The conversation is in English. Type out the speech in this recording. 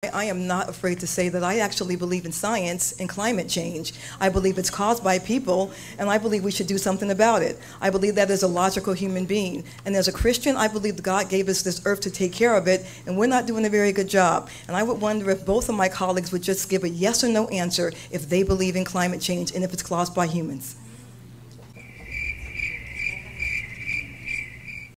I am not afraid to say that I actually believe in science and climate change. I believe it's caused by people, and I believe we should do something about it. I believe that as a logical human being. And as a Christian, I believe that God gave us this earth to take care of it, and we're not doing a very good job. And I would wonder if both of my colleagues would just give a yes or no answer if they believe in climate change and if it's caused by humans.